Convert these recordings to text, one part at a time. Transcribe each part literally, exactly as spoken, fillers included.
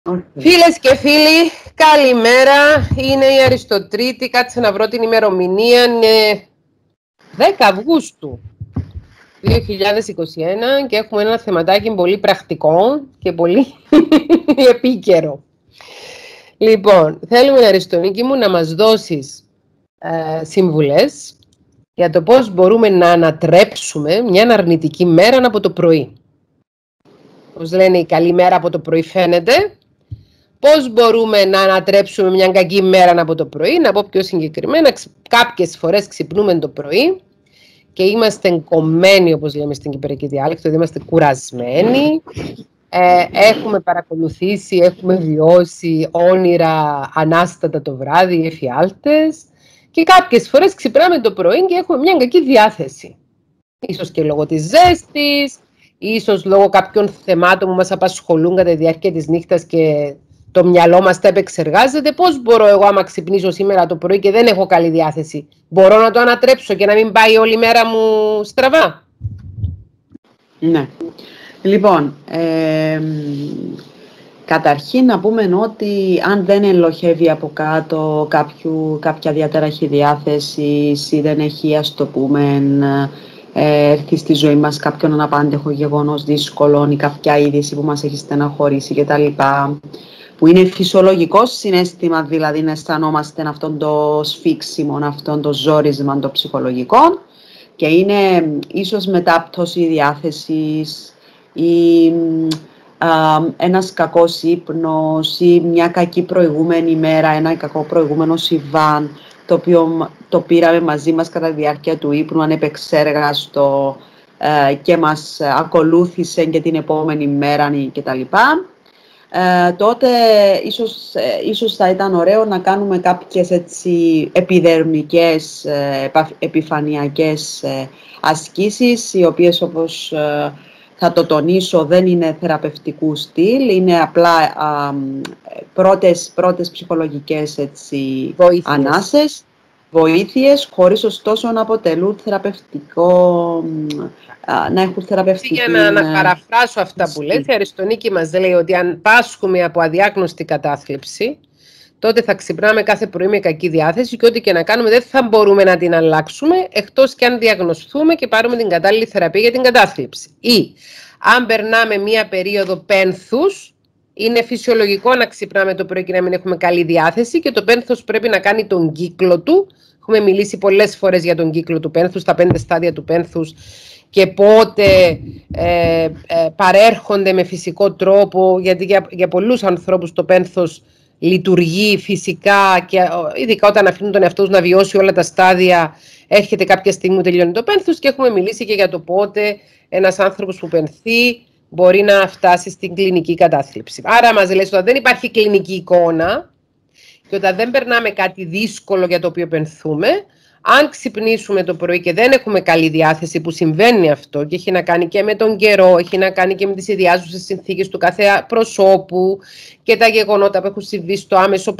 Okay. Φίλες και φίλοι, καλημέρα. Είναι η Αριστοτρίτη. Κάτσε να βρω την ημερομηνία. Είναι δέκα Αυγούστου δύο χιλιάδες είκοσι ένα και έχουμε ένα θεματάκι πολύ πρακτικό και πολύ επίκαιρο. Λοιπόν, θέλουμε, Αριστονίκη μου, να μας δώσεις ε, συμβουλές για το πώς μπορούμε να ανατρέψουμε μια αρνητική μέρα από το πρωί. Πώς λένε, η καλή μέρα από το πρωί φαίνεται. Πώς μπορούμε να ανατρέψουμε μια κακή μέρα από το πρωί, να πω πιο συγκεκριμένα, κάποιες φορές ξυπνούμε το πρωί και είμαστε κομμένοι, όπως λέμε στην κυπριακή διάλεκτο, δηλαδή είμαστε κουρασμένοι, ε, έχουμε παρακολουθήσει, έχουμε βιώσει όνειρα ανάστατα το βράδυ, εφιάλτες και κάποιες φορές ξυπνάμε το πρωί και έχουμε μια κακή διάθεση. Ίσως και λόγω της ζέστης, ίσως λόγω κάποιων θεμάτων που μας απασχολούν κατά τη διάρκεια της νύχτας και το μυαλό μας τα επεξεργάζεται. Πώς μπορώ εγώ, άμα ξυπνήσω σήμερα το πρωί και δεν έχω καλή διάθεση, μπορώ να το ανατρέψω και να μην πάει όλη η μέρα μου στραβά? Ναι. Λοιπόν, ε, καταρχήν να πούμε ότι αν δεν ελοχεύει από κάτω κάποιου, κάποια διαταραχή διάθεσης ή δεν έχει, ας το πούμε, ε, έρθει στη ζωή μας κάποιον αναπάντεχο γεγονός δύσκολο ή κάποια είδηση που μας έχει στεναχωρήσει κτλ., που είναι φυσιολογικό συναίσθημα, δηλαδή να αισθανόμαστε αυτόν το σφίξιμο, αυτόν το ζόρισμα το ψυχολογικό, και είναι ίσως μετάπτωση διάθεσης ή α, ένας κακός ύπνος ή μια κακή προηγούμενη μέρα, ένα κακό προηγούμενο συμβάν, το οποίο το πήραμε μαζί μας κατά τη διάρκεια του ύπνου ανεπεξέργαστο ε, και μας ακολούθησε και την επόμενη μέρα κτλ. Ε, τότε ίσως, ε, ίσως θα ήταν ωραίο να κάνουμε κάποιες έτσι επιδερμικές, ε, επιφανειακές ε, ασκήσεις, οι οποίες, όπως ε, θα το τονίσω, δεν είναι θεραπευτικού στυλ, είναι απλά α, πρώτες, πρώτες ψυχολογικές έτσι, ανάσες, βοήθειες, χωρίς ωστόσο να αποτελούν θεραπευτικό, να έχουν θεραπευτική... Για να, να παραφράσω αυτά που λες, η Αριστονίκη μας λέει ότι αν πάσχουμε από αδιάγνωστη κατάθλιψη, τότε θα ξυπνάμε κάθε πρωί με κακή διάθεση και ό,τι και να κάνουμε δεν θα μπορούμε να την αλλάξουμε, εκτός και αν διαγνωστούμε και πάρουμε την κατάλληλη θεραπεία για την κατάθλιψη. Ή αν περνάμε μία περίοδο πένθους, είναι φυσιολογικό να ξυπνάμε το πρωί και να μην έχουμε καλή διάθεση και το πένθος πρέπει να κάνει τον κύκλο του. Έχουμε μιλήσει πολλές φορές για τον κύκλο του πένθους, τα πέντε στάδια του πένθους και πότε ε, ε, παρέρχονται με φυσικό τρόπο, γιατί για, για πολλούς ανθρώπους το πένθος λειτουργεί φυσικά και ειδικά όταν αφήνουν τον εαυτό τους να βιώσει όλα τα στάδια, έρχεται κάποια στιγμή που τελειώνει το πένθος και έχουμε μιλήσει και για το πότε ένας άνθρωπος που πενθεί μπορεί να φτάσει στην κλινική κατάθλιψη. Άρα μας λες ότι δεν υπάρχει κλινική εικόνα και όταν δεν περνάμε κάτι δύσκολο για το οποίο πενθούμε, αν ξυπνήσουμε το πρωί και δεν έχουμε καλή διάθεση, που συμβαίνει αυτό και έχει να κάνει και με τον καιρό, έχει να κάνει και με τις ιδιάζουσες συνθήκες του κάθε προσώπου και τα γεγονότα που έχουν συμβεί στο άμεσο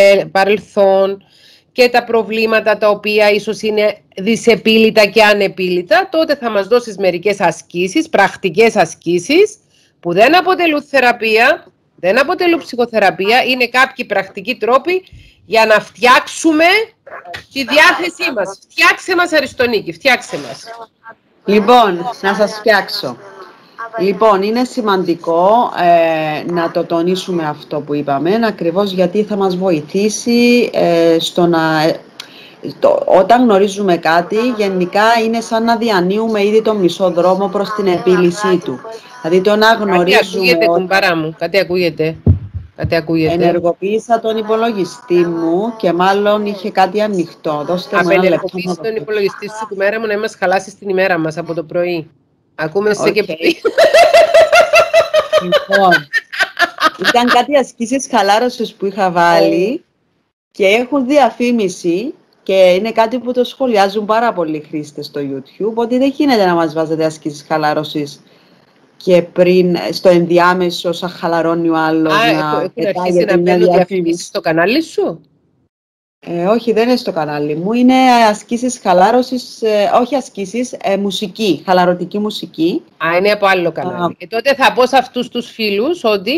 παρελθόν και τα προβλήματα τα οποία ίσως είναι δυσεπίλητα και ανεπίλητα, τότε θα μας δώσεις μερικές ασκήσεις, πρακτικές ασκήσεις, που δεν αποτελούν θεραπεία, δεν αποτελούν ψυχοθεραπεία, είναι κάποιοι πρακτικοί τρόποι για να φτιάξουμε τη διάθεσή μας. Φτιάξε μας, Αριστονίκη, φτιάξε μας. Λοιπόν, να σας φτιάξω. Λοιπόν, είναι σημαντικό ε, να το τονίσουμε αυτό που είπαμε, ακριβώς γιατί θα μας βοηθήσει ε, στο να... Ε, το, όταν γνωρίζουμε κάτι, γενικά είναι σαν να διανύουμε ήδη τον μισό δρόμο προς την επίλυσή του. Δηλαδή το να γνωρίζουμε... Κάτι ακούγεται, κουμπάρα μου, κάτι ακούγεται. Κάτι ακούγεται. Ενεργοποίησα τον υπολογιστή μου και μάλλον είχε κάτι ανοιχτό. Δώστε μου ένα λεπτό. Απενεργοποίησα τον υπολογιστή σου, κουμέρα μου, να μας χαλάσεις την ημέρα μας από το πρωί. Ακούμε σε okay. και πριν. Λοιπόν, ήταν κάτι ασκήσεις χαλάρωσης που είχα βάλει και έχουν διαφήμιση και είναι κάτι που το σχολιάζουν πάρα πολλοί χρήστες στο YouTube, ότι δεν γίνεται να μας βάζετε ασκήσεις χαλάρωσης και πριν στο ενδιάμεσο σαν χαλαρώνει ο άλλος. Α, να έχουν αρχίσει να μπαίνουν διαφήμισεις στο κανάλι σου? Ε, όχι, δεν είναι στο κανάλι μου. Είναι ασκήσεις χαλάρωσης, ε, όχι ασκήσεις, ε, μουσική, χαλαρωτική μουσική. Α, είναι από άλλο κανάλι. Α, και τότε θα πω σε αυτούς τους φίλους ότι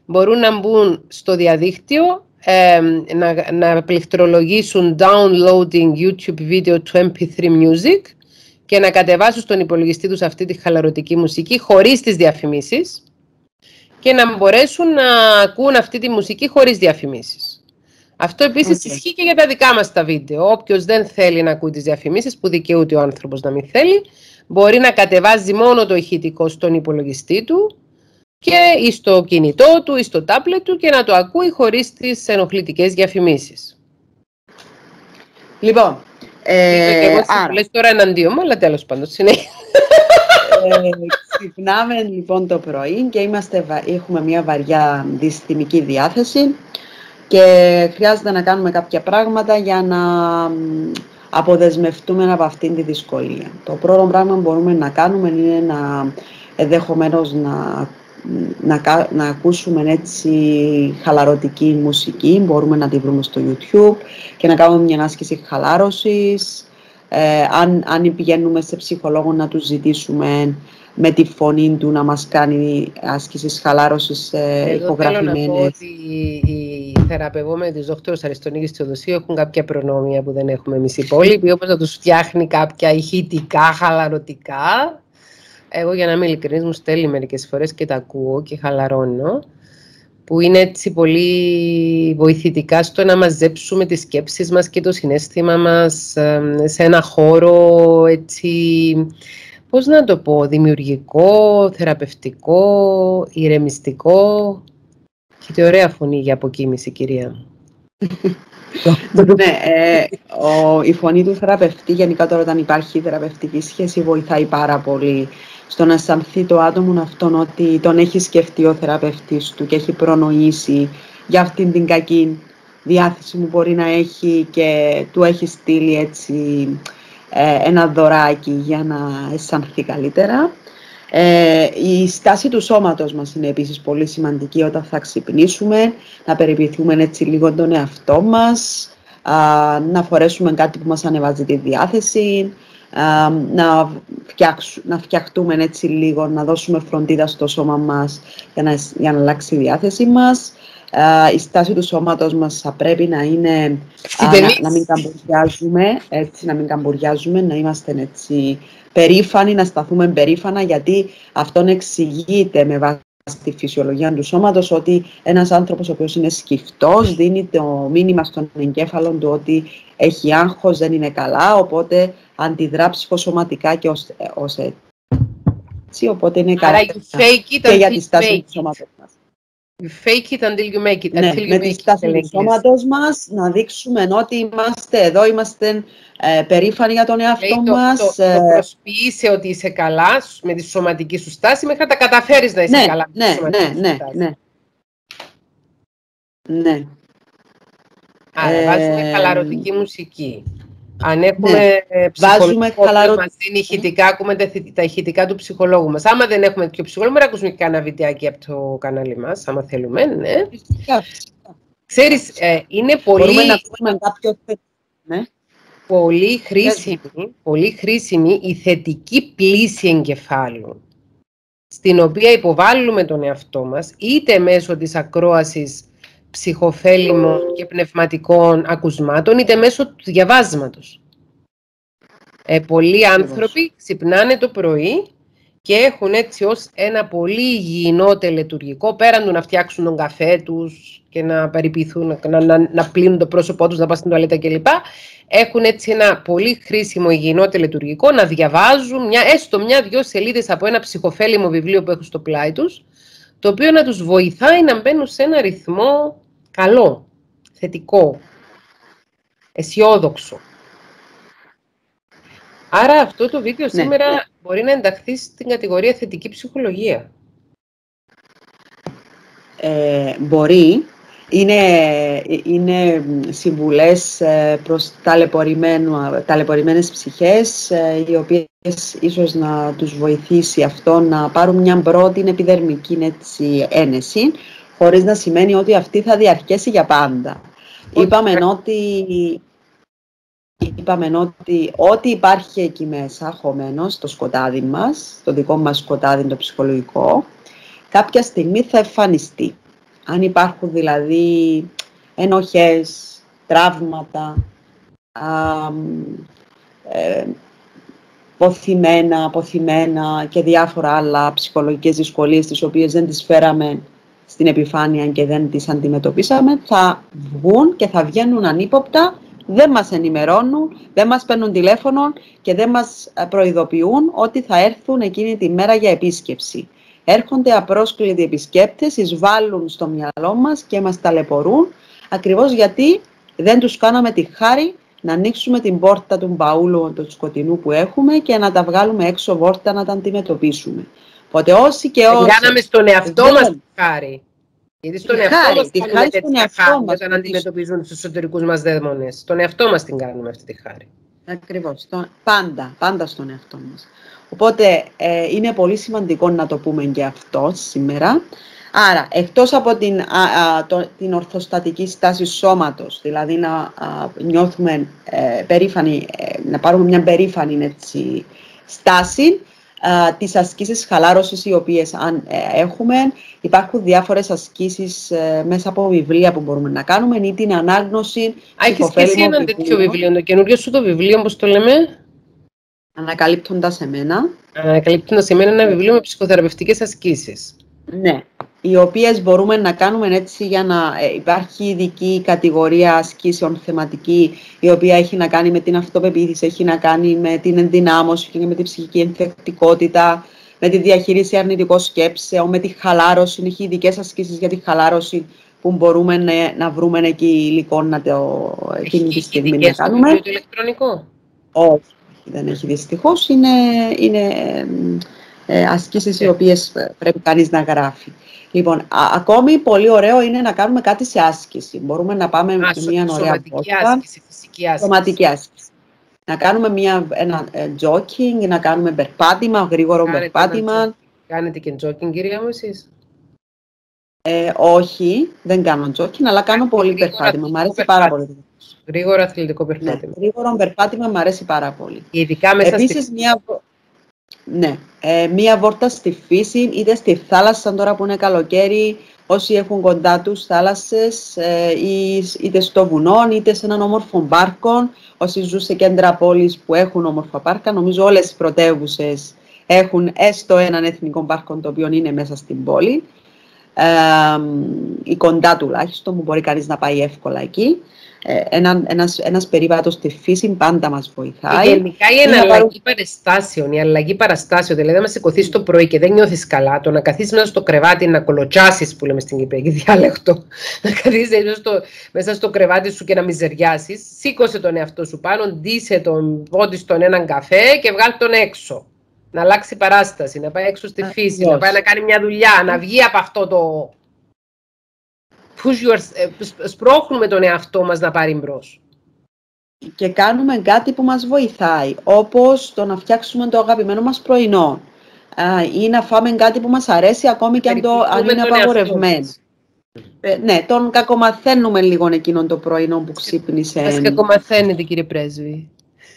μπορούν να μπουν στο διαδίκτυο, ε, να, να πληκτρολογήσουν downloading YouTube video to εμ πι θρι music και να κατεβάσουν στον υπολογιστή τους αυτή τη χαλαρωτική μουσική χωρίς τις διαφημίσεις και να μπορέσουν να ακούν αυτή τη μουσική χωρίς διαφημίσεις. Αυτό επίσης okay. ισχύει και για τα δικά μας τα βίντεο. Όποιος δεν θέλει να ακούει τις διαφημίσεις, που δικαιούται ο άνθρωπος να μην θέλει, μπορεί να κατεβάζει μόνο το ηχητικό στον υπολογιστή του και ή στο κινητό του ή στο τάμπλετ του και να το ακούει χωρίς τις ενοχλητικές διαφημίσεις. Λοιπόν, ε, εγώ άρα... λες τώρα εναντίον μου, αλλά τέλος πάντων συνέχεια. Ε, ξυπνάμε λοιπόν το πρωί και είμαστε, έχουμε μια βαριά δυσθυμική διάθεση και χρειάζεται να κάνουμε κάποια πράγματα για να αποδεσμευτούμε από αυτήν τη δυσκολία. Το πρώτο πράγμα που μπορούμε να κάνουμε είναι να ενδεχομένως να, να, να ακούσουμε έτσι χαλαρωτική μουσική. Μπορούμε να τη βρούμε στο YouTube και να κάνουμε μια άσκηση χαλάρωσης. Ε, αν, αν πηγαίνουμε σε ψυχολόγο, να τους ζητήσουμε με τη φωνή του να μας κάνει άσκησης χαλάρωσης ε, ηχογραφημένες. Θέλω να πω ότι οι θεραπευόμενοι της δόκτωρος Αριστονίκης Θεοδοσίου έχουν κάποια προνόμια που δεν έχουμε εμείς οι υπόλοιποι, όπως να τους φτιάχνει κάποια ηχητικά, χαλαρωτικά. Εγώ, για να είμαι ειλικρινής, μου στέλνει μερικές φορές και τα ακούω και χαλαρώνω, που είναι έτσι πολύ βοηθητικά στο να μαζέψουμε τις σκέψεις μας και το συναίσθημα μας σε ένα χώρο έτσι, πώς να το πω, δημιουργικό, θεραπευτικό, ηρεμιστικό. Έχετε ωραία φωνή για αποκοίμηση, κυρία. Ναι, ε, ο, η φωνή του θεραπευτή, γενικά τώρα όταν υπάρχει θεραπευτική σχέση, βοηθάει πάρα πολύ στο να αισθανθεί το άτομο αυτόν ότι τον έχει σκεφτεί ο θεραπευτής του και έχει προνοήσει για αυτήν την κακή διάθεση που μπορεί να έχει και του έχει στείλει έτσι ε, ένα δωράκι για να αισθανθεί καλύτερα. Ε, η στάση του σώματος μας είναι επίσης πολύ σημαντική όταν θα ξυπνήσουμε, να περιποιηθούμε έτσι λίγο τον εαυτό μας, α, να φορέσουμε κάτι που μας ανεβάζει τη διάθεση, α, να, φτιάξου, να φτιαχτούμε έτσι λίγο, να δώσουμε φροντίδα στο σώμα μας για να, για να αλλάξει η διάθεση μας. Uh, η στάση του σώματος μας θα πρέπει να είναι uh, να, να μην καμπουριάζουμε, έτσι, να μην καμπουριάζουμε, να είμαστε έτσι περήφανοι, να σταθούμε περήφανα, γιατί αυτόν εξηγείται με βάση τη φυσιολογία του σώματος ότι ένας άνθρωπος ο οποίος είναι σκυφτός δίνει το μήνυμα στον εγκέφαλο του ότι έχει άγχος, δεν είναι καλά, οπότε αντιδρά ψυχοσωματικά και ως, ως έτσι, οπότε είναι καλά και για τη στάση του σώματος μας. You fake it until you make it. Ναι, you με τη στάση του σώματος μας να δείξουμε ότι είμαστε εδώ, είμαστε ε, περήφανοι για τον εαυτό Λέει, μας. Το, το, το προσποιείσαι ότι είσαι καλά με τη σωματική σου στάση μέχρι να τα καταφέρεις να είσαι ναι, καλά με ναι, τη σωματική ναι, σου ναι, στάση. ναι, ναι. Άρα ε, βάζουμε χαλαρωτική μουσική. Αν έχουμε ναι, ψυχολόγο που χαλαρω... μας δίνει ηχητικά, ακούμε τα, τα ηχητικά του ψυχολόγου μας. Άμα δεν έχουμε τέτοιο ψυχολόγο, μπορεί να ακούσουμε και κανένα βιντεάκι από το κανάλι μας, άμα θέλουμε, ναι. Φυσικά, φυσικά. Ξέρεις, ε, είναι πολύ... Μπορούμε να ακούσουμε κάποιο... Ναι. Πολύ χρήσιμη, πολύ χρήσιμη η θετική πλήση εγκεφάλου, στην οποία υποβάλλουμε τον εαυτό μας, είτε μέσω της ακρόασης ψυχοφέλιμων και πνευματικών ακουσμάτων, είτε μέσω του διαβάσματος. Ε, πολλοί άνθρωποι ξυπνάνε το πρωί και έχουν έτσι ως ένα πολύ υγιεινό τελετουργικό, πέραν του να φτιάξουν τον καφέ τους και να περιποιηθούν, να, να, να πλύνουν το πρόσωπό τους, να πάνε στην τουαλέτα κλπ. Έχουν έτσι ένα πολύ χρήσιμο υγιεινό τελετουργικό, να διαβάζουν μια, έστω μια-δυο σελίδες από ένα ψυχοφέλιμο βιβλίο που έχουν στο πλάι τους, το οποίο να τους βοηθάει να μπαίνουν σε ένα ρυθμό καλό, θετικό, αισιόδοξο. Άρα αυτό το βίντεο ναι, σήμερα ναι. μπορεί να ενταχθεί στην κατηγορία θετική ψυχολογία. Ε, μπορεί. Είναι, είναι συμβουλές προς ταλαιπωρημένες ψυχές, οι οποίες ίσως να τους βοηθήσει αυτό να πάρουν μια πρώτη επιδερμική έτσι, ένεση, χωρίς να σημαίνει ότι αυτή θα διαρκέσει για πάντα. Είπαμε ότι, είπαμε ότι ό,τι υπάρχει εκεί μέσα, χωμένο στο σκοτάδι μας, το δικό μας σκοτάδι, το ψυχολογικό, κάποια στιγμή θα εμφανιστεί. Αν υπάρχουν δηλαδή ενοχές, τραύματα, α, ε, ποθημένα, αποθυμένα και διάφορα άλλα ψυχολογικές δυσκολίες τις οποίες δεν τις φέραμε στην επιφάνεια και δεν τις αντιμετωπίσαμε, θα βγουν και θα βγαίνουν ανύποπτα, δεν μας ενημερώνουν, δεν μας παίρνουν τηλέφωνο και δεν μας προειδοποιούν ότι θα έρθουν εκείνη τη μέρα για επίσκεψη. Έρχονται απρόσκλητοι επισκέπτες, εισβάλλουν στο μυαλό μας και μας ταλαιπωρούν, ακριβώς γιατί δεν τους κάναμε τη χάρη να ανοίξουμε την πόρτα του μπαούλου του σκοτεινού που έχουμε και να τα βγάλουμε έξω βόρτα να τα αντιμετωπίσουμε. Οπότε όσοι και όσοι... Κάναμε στον εαυτό δεν... μας τη χάρη. Γιατί στον εαυτό χάρη, μας τη κάνουμε χάρη τέτοια στον χάρη μας, όταν αντιμετωπίζουν τους εσωτερικούς μας δαίμονες. Στον εαυτό μας την κάνουμε αυτή τη χάρη. Ακριβώς. Στον... Πάντα, πάντα στον εαυτό μας. Οπότε ε, είναι πολύ σημαντικό να το πούμε και αυτό σήμερα. Άρα, εκτός από την, α, α, το, την ορθοστατική στάση σώματος, δηλαδή να α, νιώθουμε ε, περήφανοι, ε, να πάρουμε μια περήφανη έτσι, στάση, α, τις ασκήσεις χαλάρωσης οι οποίες αν ε, έχουμε, υπάρχουν διάφορες ασκήσεις ε, μέσα από βιβλία που μπορούμε να κάνουμε ή την ανάγνωση. Έχεις και εσύ ένα τέτοιο βιβλίο, το καινούριο σου το βιβλίο, όπως το λέμε? Ανακαλύπτοντας εμένα. Ανακαλύπτοντας εμένα, ένα βιβλίο με ψυχοθεραπευτικές ασκήσεις. Ναι, οι οποίες μπορούμε να κάνουμε έτσι για να ε, υπάρχει ειδική κατηγορία ασκήσεων θεματική, η οποία έχει να κάνει με την αυτοπεποίθηση, έχει να κάνει με την ενδυνάμωση και με την ψυχική ενθεκτικότητα, με τη διαχείριση αρνητικών σκέψεων, με τη χαλάρωση. Έχει ειδικές ασκήσεις για τη χαλάρωση που μπορούμε να, να βρούμε εκεί υλικό να το εκείνη τη στιγμή να κάνουμε. Έχει το ηλεκτρονικό? Όχι, δεν έχει δυστυχώς. Είναι... είναι Ε, ασκήσεις οι οποίες πρέπει κανείς να γράφει. Λοιπόν, α, ακόμη πολύ ωραίο είναι να κάνουμε κάτι σε άσκηση. Μπορούμε να πάμε με μια ωραία βόλτα. Άσκηση, φυσική άσκηση. Σωματική άσκηση. Να κάνουμε μια, ένα ε, jogging, να κάνουμε περπάτημα, γρήγορο Κάνετε περπάτημα. Ένα, κάνετε και jogging, κυρία μου, εσείς? Ε, όχι, δεν κάνω jogging, αλλά κάνω πολύ περπάτημα. Μ' αρέσει πάρα πολύ. Γρήγορο αθλητικό περπάτημα. Ναι, γρήγορο περπάτημα μ' αρέσει πάρα πολύ. Ειδικά μέσα Επίσης, στη... μια... Ναι, ε, μία βόρτα στη φύση, είτε στη θάλασσα τώρα που είναι καλοκαίρι, όσοι έχουν κοντά τους θάλασσες, ε, είτε στο βουνό, είτε σε έναν όμορφο πάρκο, όσοι ζουν σε κέντρα πόλης που έχουν όμορφα πάρκα. Νομίζω όλες οι πρωτεύουσες έχουν έστω έναν εθνικό πάρκο το οποίο είναι μέσα στην πόλη, ε, ή κοντά τουλάχιστον, που μπορεί κανείς να πάει εύκολα εκεί. Ένα, ένας, ένας περίπατος στη φύση πάντα μας βοηθάει. Γενικά η εναλλαγή πάρω... παραστάσεων, η αλλαγή παραστάσεων, δηλαδή να σηκωθείς το πρωί και δεν νιώθεις καλά, το να καθίσεις μέσα στο κρεβάτι να κολοτσάσεις, που λέμε στην Κυπριακή διάλεκτο, να καθίσεις μέσα στο, μέσα στο κρεβάτι σου και να μιζεριάσεις, σήκωσε τον εαυτό σου πάνω, ντύσε τον πόντι στον έναν καφέ και βγάλει τον έξω. Να αλλάξει παράσταση, να πάει έξω στη φύση, Α, να πάει να κάνει μια δουλειά, να βγει από αυτό το... Σπρώχνουμε τον εαυτό μας να πάρει μπρος. Και κάνουμε κάτι που μας βοηθάει, όπως το να φτιάξουμε το αγαπημένο μας πρωινό ή να φάμε κάτι που μας αρέσει ακόμη και αν, το, αν είναι απαγορευμένο. Ε, ναι, τον κακομαθαίνουμε λίγο εκείνον το πρωινό που ξύπνησε. Μας κακομαθαίνετε, κύριε Πρέσβη.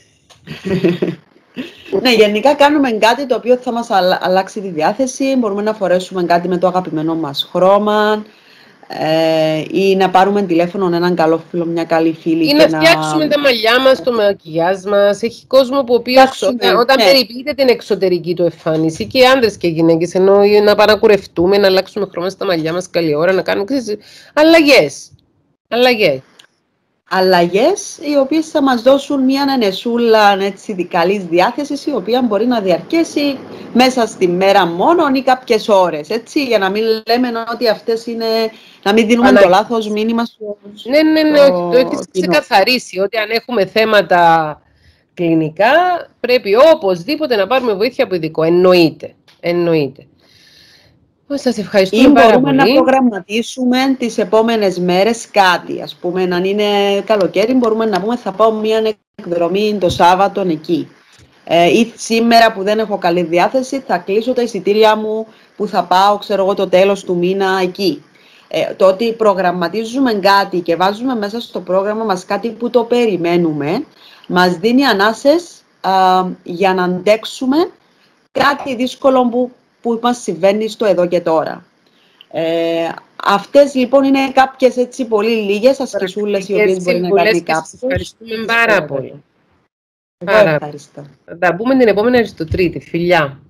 Ναι, γενικά κάνουμε κάτι το οποίο θα μας αλλάξει τη διάθεση. Μπορούμε να φορέσουμε κάτι με το αγαπημένο μας χρώμα. Ε, ή να πάρουμε τηλέφωνο έναν καλό φίλο, μια καλή φίλη. Ή να φτιάξουμε να... τα μαλλιά μας, το μακιγιάζ μας. Έχει κόσμο που ο οποίος όταν, όταν ναι. περιποιείται την εξωτερική του εμφάνιση, και άντρες και γυναίκες, ενώ να παρακουρευτούμε, να αλλάξουμε χρώμα στα μαλλιά μας καλή ώρα, να κάνουμε ξέρεις, αλλαγές. Αλλαγές. Αλλαγές οι οποίες θα μας δώσουν μια ανενεσούλα καλής διάθεσης, η οποία μπορεί να διαρκέσει μέσα στη μέρα μόνο ή κάποιες ώρες, έτσι, για να μην λέμε ότι αυτές είναι, να μην δίνουμε Ανα... το λάθος μήνυμα στο... Ναι, ναι, ναι, το, το έχεις ξεκαθαρίσει, ότι αν έχουμε θέματα κλινικά, πρέπει οπωσδήποτε να πάρουμε βοήθεια από ειδικό, εννοείται, εννοείται. Σας ευχαριστούμε ή πάρα μπορούμε πολύ. να προγραμματίσουμε τις επόμενες μέρες κάτι. Ας πούμε, αν είναι καλοκαίρι, μπορούμε να πούμε θα πάω μια εκδρομή το Σάββατο εκεί. Ε, ή σήμερα που δεν έχω καλή διάθεση, θα κλείσω τα εισιτήρια μου που θα πάω, ξέρω εγώ, το τέλος του μήνα εκεί. Ε, το ότι προγραμματίζουμε κάτι και βάζουμε μέσα στο πρόγραμμα μας κάτι που το περιμένουμε, μας δίνει ανάσες α, για να αντέξουμε κάτι δύσκολο που που μας συμβαίνει στο εδώ και τώρα. Ε, Αυτές λοιπόν είναι κάποιες έτσι πολύ λίγες ασκησούλες οι οποίες μπορεί να κάνει κάποιος. Ευχαριστούμε πάρα πολύ. Εγώ ευχαριστώ. Θα τα πούμε την επόμενη Αριστοτρίτη. Φιλιά.